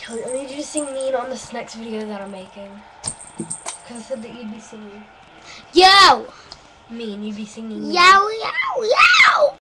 Kelly, I need you to sing mean on this next video that I'm making. Because I said that you'd be singing. Yo! Mean, you'd be singing mean. Yo, yo, yo!